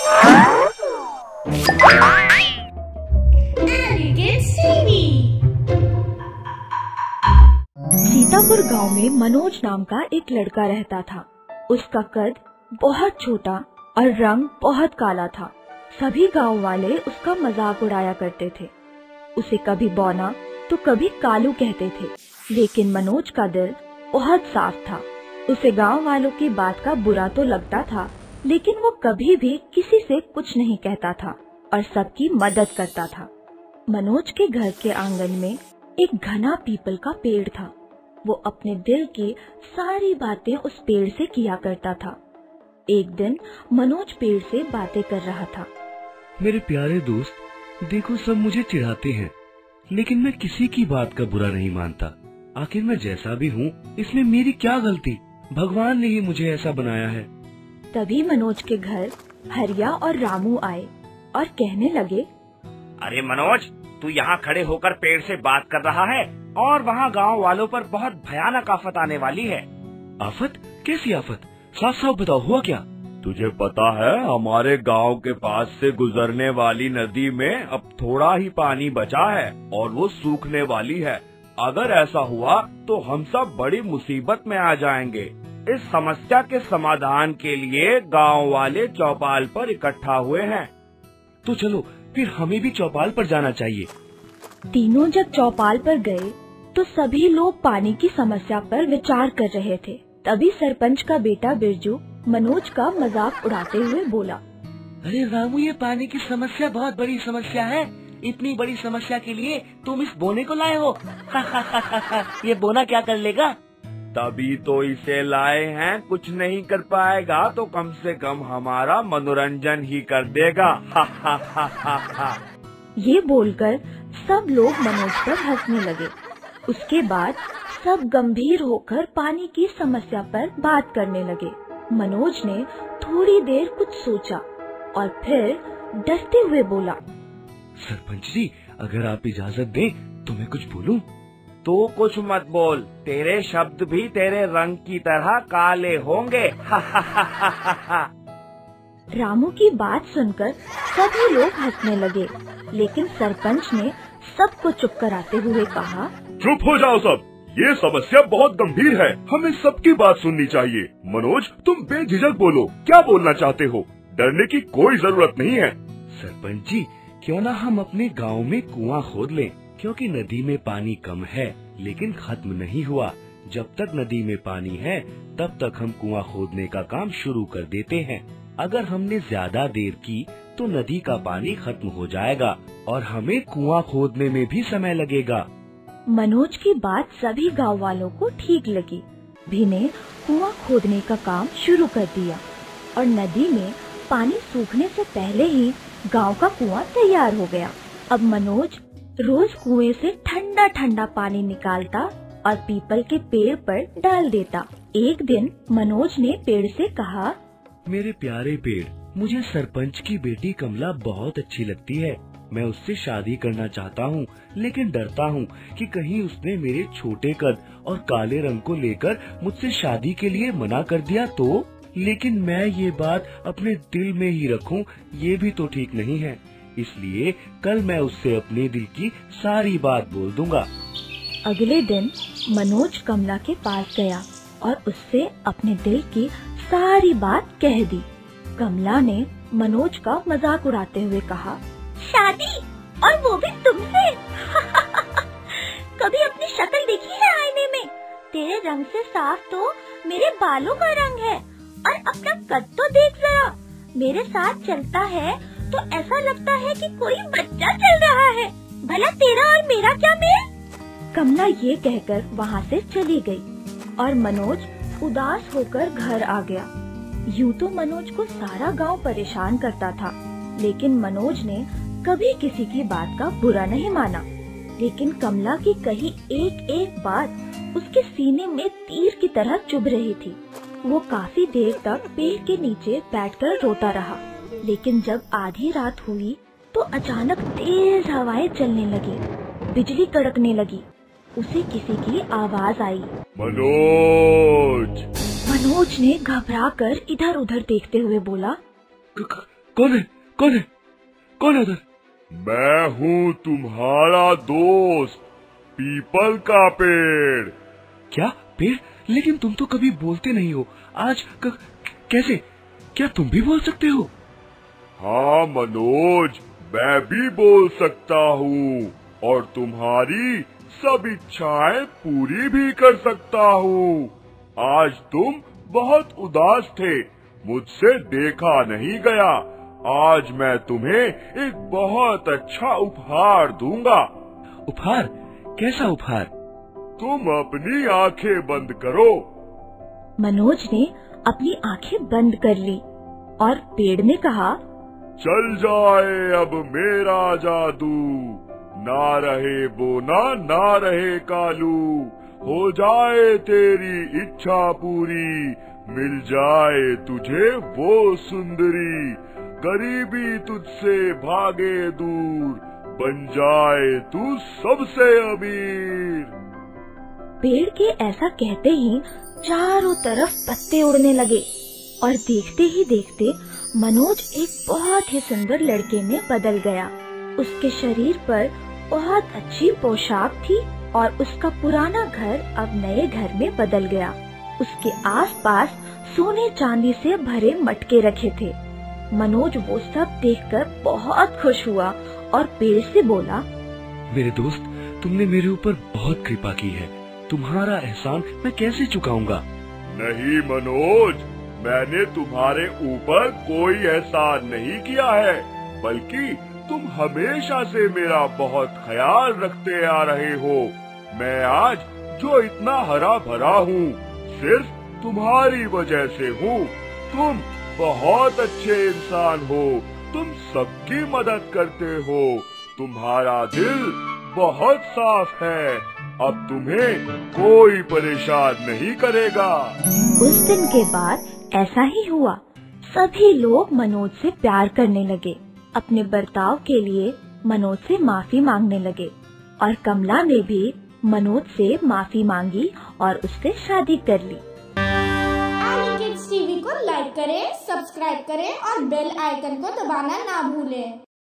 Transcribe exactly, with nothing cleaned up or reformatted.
सीतापुर गांव में मनोज नाम का एक लड़का रहता था। उसका कद बहुत छोटा और रंग बहुत काला था। सभी गांव वाले उसका मजाक उड़ाया करते थे। उसे कभी बौना तो कभी कालू कहते थे। लेकिन मनोज का दिल बहुत साफ था। उसे गांव वालों की बात का बुरा तो लगता था, लेकिन वो कभी भी किसी से कुछ नहीं कहता था और सबकी मदद करता था। मनोज के घर के आंगन में एक घना पीपल का पेड़ था। वो अपने दिल की सारी बातें उस पेड़ से किया करता था। एक दिन मनोज पेड़ से बातें कर रहा था। मेरे प्यारे दोस्त, देखो सब मुझे चिढ़ाते हैं, लेकिन मैं किसी की बात का बुरा नहीं मानता। आखिर मैं जैसा भी हूँ, इसमें मेरी क्या गलती? भगवान ने ही मुझे ऐसा बनाया है। तभी मनोज के घर हरिया और रामू आए और कहने लगे, अरे मनोज, तू यहाँ खड़े होकर पेड़ से बात कर रहा है और वहाँ गांव वालों पर बहुत भयानक आफत आने वाली है। आफत? कैसी आफत? साफ साफ बताओ, हुआ क्या? तुझे पता है, हमारे गांव के पास से गुजरने वाली नदी में अब थोड़ा ही पानी बचा है और वो सूखने वाली है। अगर ऐसा हुआ तो हम सब बड़ी मुसीबत में आ जाएंगे। इस समस्या के समाधान के लिए गांव वाले चौपाल पर इकट्ठा हुए हैं। तो चलो फिर हमें भी चौपाल पर जाना चाहिए। तीनों जब चौपाल पर गए तो सभी लोग पानी की समस्या पर विचार कर रहे थे। तभी सरपंच का बेटा बिरजू मनोज का मजाक उड़ाते हुए बोला, अरे रामू, ये पानी की समस्या बहुत बड़ी समस्या है। इतनी बड़ी समस्या के लिए तुम इस बोने को लाए हो। ये बोना क्या कर लेगा? तभी तो इसे लाए हैं। कुछ नहीं कर पाएगा तो कम से कम हमारा मनोरंजन ही कर देगा। ये बोलकर सब लोग मनोज पर हंसने लगे। उसके बाद सब गंभीर होकर पानी की समस्या पर बात करने लगे। मनोज ने थोड़ी देर कुछ सोचा और फिर डरते हुए बोला, सरपंच जी, अगर आप इजाजत दें तो मैं कुछ बोलूं? तू कुछ मत बोल, तेरे शब्द भी तेरे रंग की तरह काले होंगे। रामू की बात सुनकर सभी लोग हंसने लगे, लेकिन सरपंच ने सबको चुप कराते हुए कहा, चुप हो जाओ सब, ये समस्या बहुत गंभीर है। हमें सबकी बात सुननी चाहिए। मनोज, तुम बेझिझक बोलो, क्या बोलना चाहते हो? डरने की कोई जरूरत नहीं है। सरपंच जी, क्यों ना हम अपने गांव में कुआं खोद लें, क्योंकि नदी में पानी कम है लेकिन खत्म नहीं हुआ। जब तक नदी में पानी है तब तक हम कुआं खोदने का काम शुरू कर देते हैं। अगर हमने ज्यादा देर की तो नदी का पानी खत्म हो जाएगा और हमें कुआं खोदने में भी समय लगेगा। मनोज की बात सभी गांव वालों को ठीक लगी। भी ने कुआं खोदने का काम शुरू कर दिया और नदी में पानी सूखने से पहले ही गांव का कुआं तैयार हो गया। अब मनोज रोज कुएं से ठंडा ठंडा पानी निकालता और पीपल के पेड़ पर डाल देता। एक दिन मनोज ने पेड़ से कहा, मेरे प्यारे पेड़, मुझे सरपंच की बेटी कमला बहुत अच्छी लगती है। मैं उससे शादी करना चाहता हूँ, लेकिन डरता हूँ कि कहीं उसने मेरे छोटे कद और काले रंग को लेकर मुझसे शादी के लिए मना कर दिया तो। लेकिन मैं ये बात अपने दिल में ही रखूं, ये भी तो ठीक नहीं है। इसलिए कल मैं उससे अपने दिल की सारी बात बोल दूंगा। अगले दिन मनोज कमला के पास गया और उससे अपने दिल की सारी बात कह दी। कमला ने मनोज का मजाक उड़ाते हुए कहा, शादी, और वो भी तुमसे? कभी अपनी शक्ल देखी है आईने में? तेरे रंग से साफ तो मेरे बालों का रंग है, और अपना कद तो देख जरा। मेरे साथ चलता है तो ऐसा लगता है कि कोई बच्चा चल रहा है। भला तेरा और मेरा क्या मेल? कमला ये कहकर वहाँ से चली गई और मनोज उदास होकर घर आ गया। यूँ तो मनोज को सारा गांव परेशान करता था, लेकिन मनोज ने कभी किसी की बात का बुरा नहीं माना। लेकिन कमला की कही एक एक बात उसके सीने में तीर की तरह चुभ रही थी। वो काफी देर तक पेड़ के नीचे बैठकर रोता रहा। लेकिन जब आधी रात हुई तो अचानक तेज हवाएं चलने लगी, बिजली कड़कने लगी। उसे किसी की आवाज आई, मनोज। मनोज ने घबराकर इधर उधर देखते हुए बोला, कौन है कौन है कौन है उधर? मैं हूँ तुम्हारा दोस्त पीपल का पेड़। क्या पेड़? लेकिन तुम तो कभी बोलते नहीं हो, आज क, कैसे? क्या तुम भी बोल सकते हो? हाँ मनोज, मैं भी बोल सकता हूँ और तुम्हारी सब इच्छाएं पूरी भी कर सकता हूँ। आज तुम बहुत उदास थे, मुझसे देखा नहीं गया। आज मैं तुम्हें एक बहुत अच्छा उपहार दूंगा। उपहार? कैसा उपहार? तुम अपनी आंखें बंद करो। मनोज ने अपनी आंखें बंद कर ली और पेड़ ने कहा, चल जाए अब मेरा जादू, ना रहे बोना ना रहे कालू, हो जाए तेरी इच्छा पूरी, मिल जाए तुझे वो सुंदरी, गरीबी तुझसे भागे दूर, बन जाए तू सबसे अमीर। पेड़ के ऐसा कहते ही चारों तरफ पत्ते उड़ने लगे और देखते ही देखते मनोज एक बहुत ही सुंदर लड़के में बदल गया। उसके शरीर पर बहुत अच्छी पोशाक थी और उसका पुराना घर अब नए घर में बदल गया। उसके आसपास सोने चांदी से भरे मटके रखे थे। मनोज वो सब देखकर बहुत खुश हुआ और पेड़ से बोला, मेरे दोस्त, तुमने मेरे ऊपर बहुत कृपा की है, तुम्हारा एहसान मैं कैसे चुकाऊंगा? नहीं मनोज, मैंने तुम्हारे ऊपर कोई एहसान नहीं किया है, बल्कि तुम हमेशा से मेरा बहुत ख्याल रखते आ रहे हो। मैं आज जो इतना हरा भरा हूँ सिर्फ तुम्हारी वजह से हूँ। तुम बहुत अच्छे इंसान हो, तुम सबकी मदद करते हो, तुम्हारा दिल बहुत साफ है, अब तुम्हें कोई परेशान नहीं करेगा। उस दिन के बाद ऐसा ही हुआ। सभी लोग मनोज से प्यार करने लगे, अपने बर्ताव के लिए मनोज से माफी मांगने लगे और कमला ने भी मनोज से माफी मांगी और उससे शादी कर ली। एनी किड्स टीवी को लाइक करें, सब्सक्राइब करें और बेल आइकन को दबाना ना भूलें।